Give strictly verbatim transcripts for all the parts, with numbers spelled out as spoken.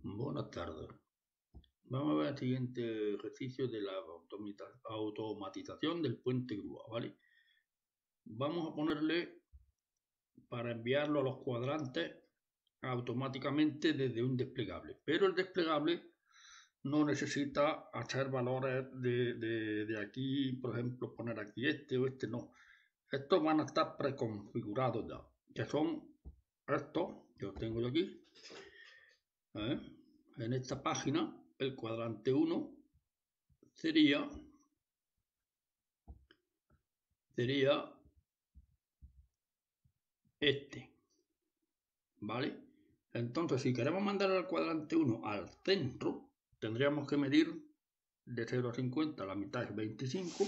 Buenas tardes. Vamos a ver el siguiente ejercicio de la automatización del puente grúa, ¿vale? Vamos a ponerle para enviarlo a los cuadrantes automáticamente desde un desplegable, pero el desplegable no necesita hacer valores de, de, de aquí, por ejemplo, poner aquí este o este, no. Estos van a estar preconfigurados ya, que son estos que os tengo yo aquí. ¿Eh? En esta página, el cuadrante uno sería, sería este, ¿vale? Entonces, si queremos mandar al cuadrante uno al centro, tendríamos que medir de cero a cincuenta, la mitad es veinticinco,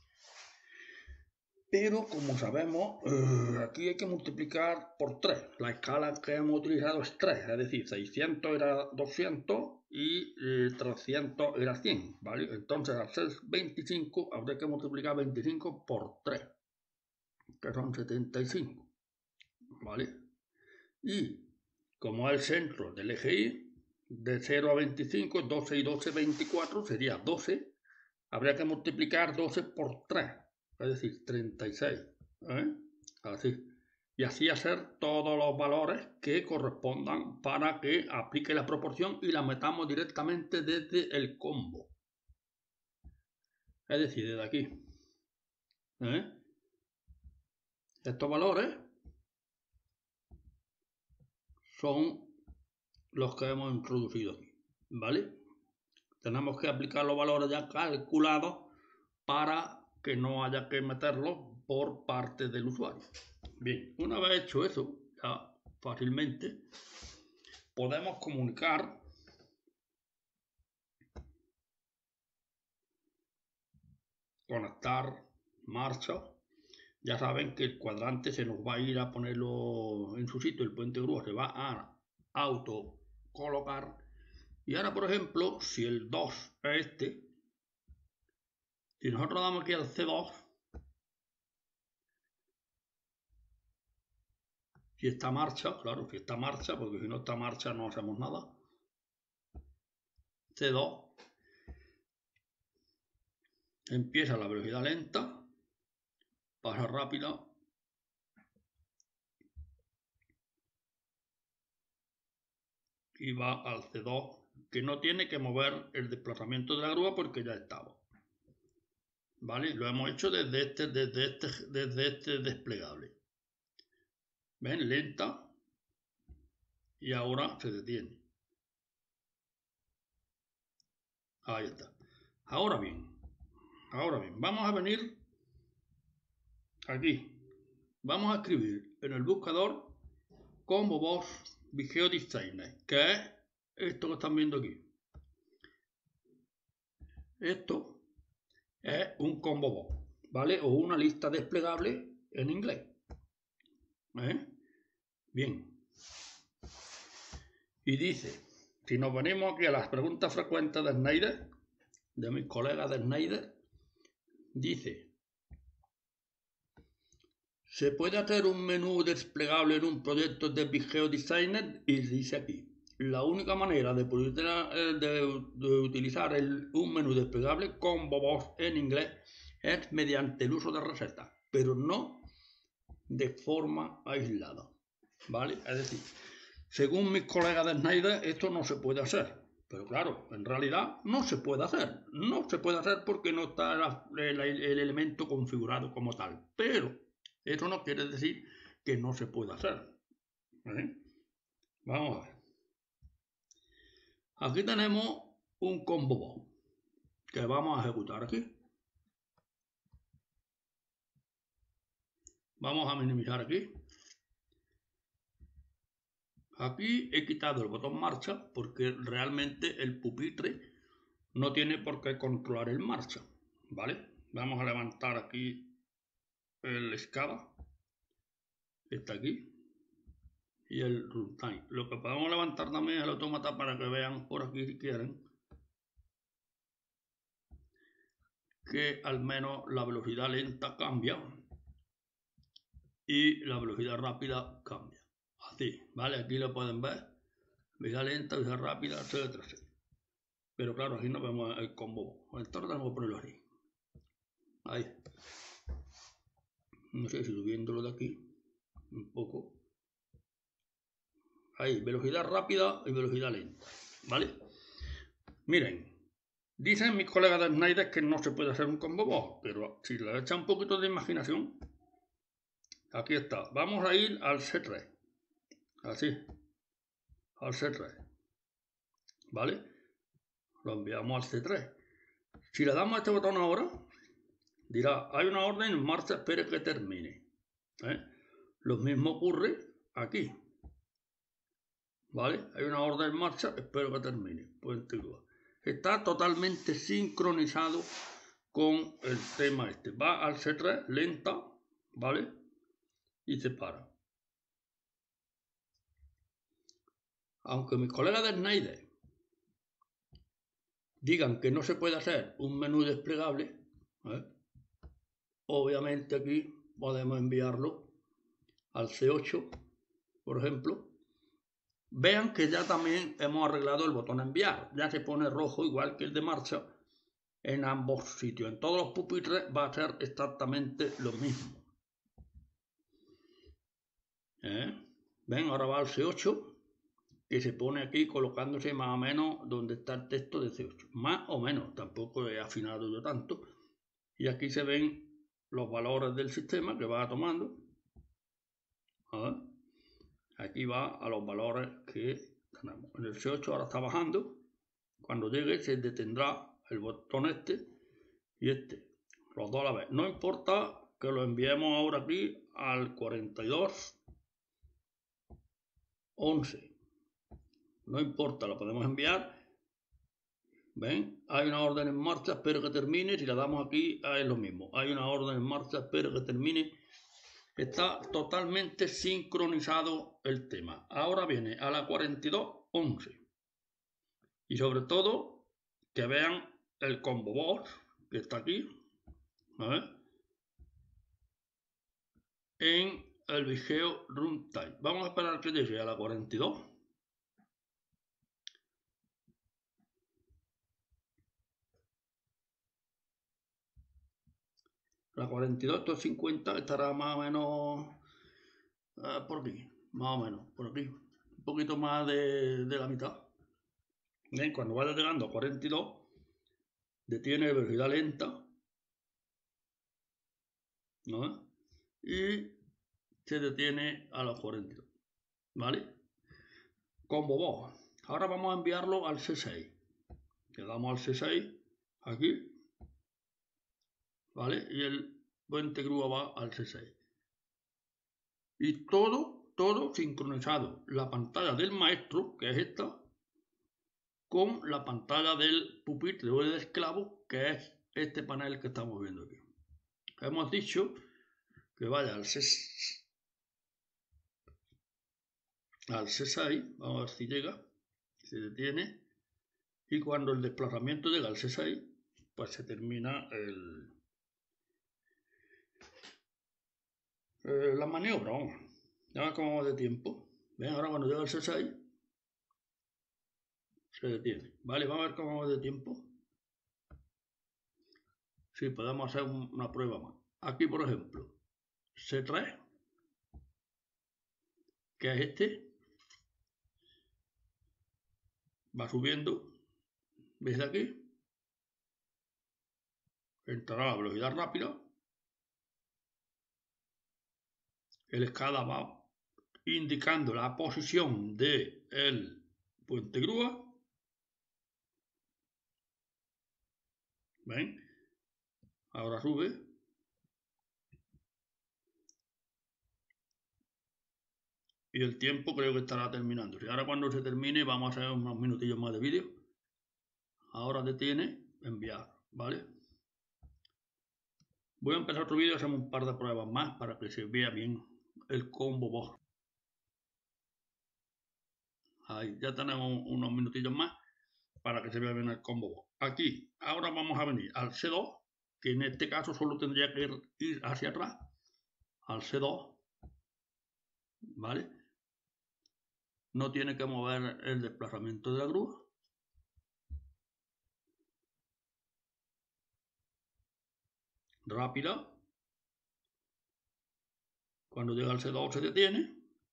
pero como sabemos, eh, aquí hay que multiplicar por tres. La escala que hemos utilizado es tres, es decir, seiscientos era doscientos y eh, trescientos era cien, ¿vale? Entonces, al ser veinticinco, habría que multiplicar veinticinco por tres, que son setenta y cinco, ¿vale? Y como es el centro del eje Y, de cero a veinticinco, doce y doce, veinticuatro, sería doce. Habría que multiplicar doce por tres, es decir, treinta y seis. ¿eh? Así. Y así hacer todos los valores que correspondan para que aplique la proporción y la metamos directamente desde el combo. Es decir, desde aquí. ¿eh? Estos valores son los que hemos introducido aquí, ¿vale? Tenemos que aplicar los valores ya calculados para que no haya que meterlos por parte del usuario. Bien, una vez hecho eso, ya fácilmente podemos comunicar conectar marcha. Ya saben que el cuadrante se nos va a ir a ponerlo en su sitio, el puente grúa se va a auto colocar. Y ahora, por ejemplo, si el dos es este, si nosotros damos aquí al C dos, si está marcha, claro, si está marcha, porque si no está marcha no hacemos nada. C dos, empieza la velocidad lenta, pasa rápida, y va al C dos, que no tiene que mover el desplazamiento de la grúa porque ya estaba. ¿Vale? Lo hemos hecho desde este, desde este, desde este desplegable. ¿Ven? Lenta. Y ahora se detiene. Ahí está. Ahora bien, ahora bien, vamos a venir aquí. Vamos a escribir en el buscador Combo Box Vigeo Designer, que es esto que están viendo aquí. Esto es un combo box, ¿vale? O una lista desplegable en inglés. ¿Eh? Bien. Y dice, si nos venimos aquí a las preguntas frecuentes de Schneider, de mis colegas de Schneider, dice, ¿se puede hacer un menú desplegable en un proyecto de Vigeo Designer? Y dice aquí, la única manera de, poder, de, de utilizar el, un menú desplegable con Bobox en inglés es mediante el uso de recetas, pero no de forma aislada, ¿vale? Es decir, según mis colegas de Schneider, esto no se puede hacer. Pero claro, en realidad no se puede hacer. No se puede hacer porque no está la, el, el elemento configurado como tal. Pero eso no quiere decir que no se pueda hacer. ¿Vale? Vamos a ver. Aquí tenemos un combo box que vamos a ejecutar aquí. Vamos a minimizar aquí. Aquí he quitado el botón marcha porque realmente el pupitre no tiene por qué controlar el marcha, ¿vale? Vamos a levantar aquí el escala, está aquí, y el runtime. Lo que podemos levantar también es el autómata para que vean por aquí si quieren que al menos la velocidad lenta cambia y la velocidad rápida cambia. Así, ¿vale? Aquí lo pueden ver. velocidad lenta, velocidad rápida, etcétera, etcétera. Pero claro, aquí no vemos el combo. Entonces tenemos que ponerlo así. Ahí. No sé si subiéndolo de aquí un poco. Ahí, velocidad rápida y velocidad lenta. ¿Vale? Miren. Dicen mis colegas de Snyder que no se puede hacer un combo box, pero si le echa un poquito de imaginación, aquí está. Vamos a ir al C tres. Así. Al C tres. ¿Vale? Lo enviamos al C tres. Si le damos a este botón ahora, dirá, hay una orden en marcha, espere que termine. ¿Eh? Lo mismo ocurre aquí. ¿Vale? Hay una orden en marcha, espero que termine. Puente grúa. Está totalmente sincronizado con el tema este. Va al C tres, lenta, ¿vale? Y se para. Aunque mis colegas de Snyder digan que no se puede hacer un menú desplegable, ¿eh? Obviamente aquí podemos enviarlo al C ocho, por ejemplo. Vean que ya también hemos arreglado el botón enviar. Ya se pone rojo igual que el de marcha en ambos sitios. En todos los pupitres va a ser exactamente lo mismo. ¿Eh? Ven, ahora va al C ocho, que se pone aquí colocándose más o menos donde está el texto de C ocho. Más o menos, tampoco he afinado yo tanto. Y aquí se ven los valores del sistema que va tomando. A ver. Aquí va a los valores que tenemos. En el C ocho ahora está bajando. Cuando llegue se detendrá el botón este y este. Los dos a la vez. No importa que lo enviemos ahora aquí al cuarenta y dos once. No importa, lo podemos enviar. ¿Ven? Hay una orden en marcha, espero que termine. Si la damos aquí, es lo mismo. Hay una orden en marcha, espero que termine. Está totalmente sincronizado el tema. Ahora viene a la cuarenta y dos once. Y sobre todo, que vean el combo box que está aquí. A ver. En el vigeo runtime. Vamos a esperar que llegue a la cuarenta y dos. La cuarenta y dos, estos cincuenta estará más o menos eh, por aquí. Más o menos, por aquí. Un poquito más de, de la mitad. Bien, cuando vaya llegando a cuarenta y dos, detiene velocidad lenta. ¿No? Y se detiene a los cuarenta y dos. ¿Vale? Combo box. Ahora vamos a enviarlo al C seis. Le damos al C seis aquí. ¿Vale? Y el puente grúa va al C seis. Y todo, todo sincronizado. La pantalla del maestro, que es esta, con la pantalla del pupitre o del esclavo, que es este panel que estamos viendo aquí. Hemos dicho que vaya al C seis, al C seis, vamos a ver si llega, se detiene, y cuando el desplazamiento llega al C seis, pues se termina el, eh, la maniobra, vamos. Ya ver cómo va de tiempo. Ven, ahora cuando llega al C seis, se detiene. Vale, vamos a ver cómo va de tiempo. Sí, podemos hacer un, una prueba más. Aquí, por ejemplo, C tres, que es este, va subiendo. ¿Veis aquí? Entrará a velocidad rápida. El escala va indicando la posición del puente grúa. ¿Ven? Ahora sube. Y el tiempo creo que estará terminando. Y ahora cuando se termine vamos a hacer unos minutillos más de vídeo. Ahora detiene, enviar, ¿vale? Voy a empezar otro vídeo y hacemos un par de pruebas más para que se vea bien el combo box. Ahí ya tenemos unos minutillos más para que se vea bien el combo box. Aquí, ahora vamos a venir al C dos, que en este caso solo tendría que ir hacia atrás, al C dos, ¿vale? no tiene que mover el desplazamiento de la grúa. Rápida. Cuando llega al C dos se detiene.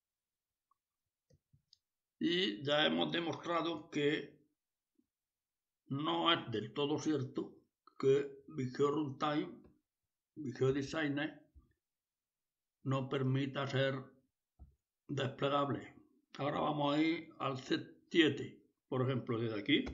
Y ya hemos demostrado que no es del todo cierto que ViGeo Runtime, ViGeo Designer, no permita ser desplegable. Ahora vamos a ir al C siete, por ejemplo, desde aquí,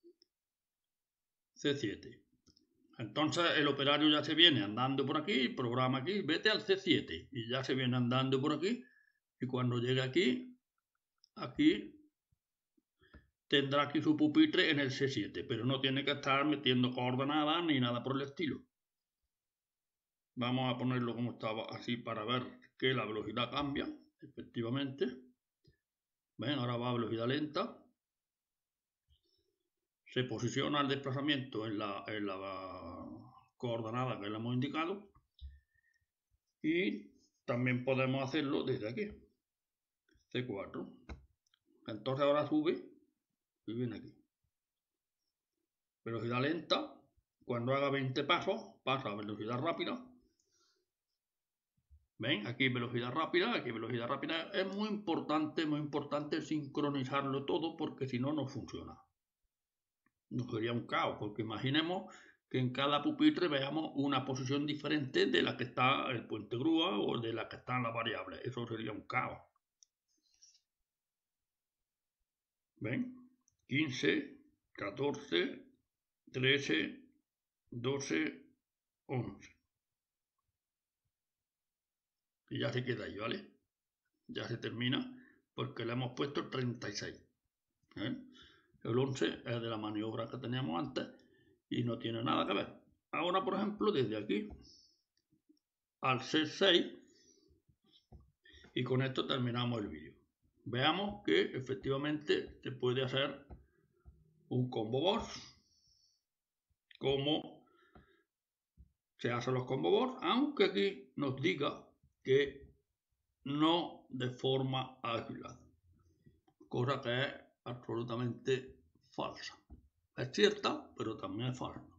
C siete. Entonces el operario ya se viene andando por aquí, programa aquí, vete al C siete y ya se viene andando por aquí. Y cuando llegue aquí, aquí tendrá aquí su pupitre en el C siete, pero no tiene que estar metiendo coordenadas ni nada por el estilo. Vamos a ponerlo como estaba así para ver que la velocidad cambia, efectivamente. Ven, ahora va a velocidad lenta. Se posiciona el desplazamiento en la, en la coordenada que le hemos indicado. Y también podemos hacerlo desde aquí, C cuatro. Entonces ahora sube y viene aquí. Velocidad lenta. Cuando haga veinte pasos, pasa a velocidad rápida. ¿Ven? Aquí velocidad rápida, aquí velocidad rápida. Es muy importante, muy importante sincronizarlo todo porque si no, no funciona. No sería un caos, porque imaginemos que en cada pupitre veamos una posición diferente de la que está el puente grúa o de la que están las variables. Eso sería un caos. ¿Ven? quince, catorce, trece, doce, once. Y ya se queda ahí, ¿vale? Ya se termina porque le hemos puesto treinta y seis. ¿eh? El once es de la maniobra que teníamos antes y no tiene nada que ver. Ahora, por ejemplo, desde aquí al C seis, y con esto terminamos el vídeo. Veamos que efectivamente se puede hacer un combo box, como se hacen los combo box, aunque aquí nos diga que no de forma aislada, cosa que es absolutamente falsa. Es cierta, pero también es falsa.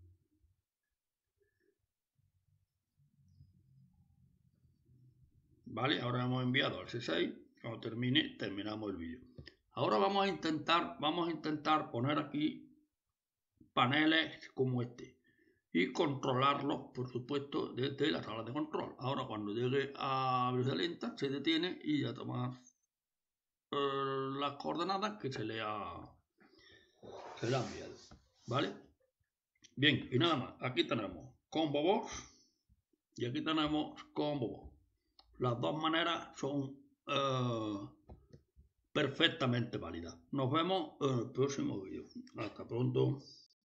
Vale, ahora hemos enviado al C seis. Cuando termine, terminamos el vídeo. Ahora vamos a intentar, vamos a intentar poner aquí paneles como este y controlarlos, por supuesto, desde la sala de control. Ahora, cuando llegue a velocidad lenta, se detiene y ya toma eh, las coordenadas que se le ha, se le ha enviado. ¿Vale? Bien, y nada más. Aquí tenemos combo box y aquí tenemos combo box. Las dos maneras son eh, perfectamente válidas. Nos vemos en el próximo vídeo. Hasta pronto.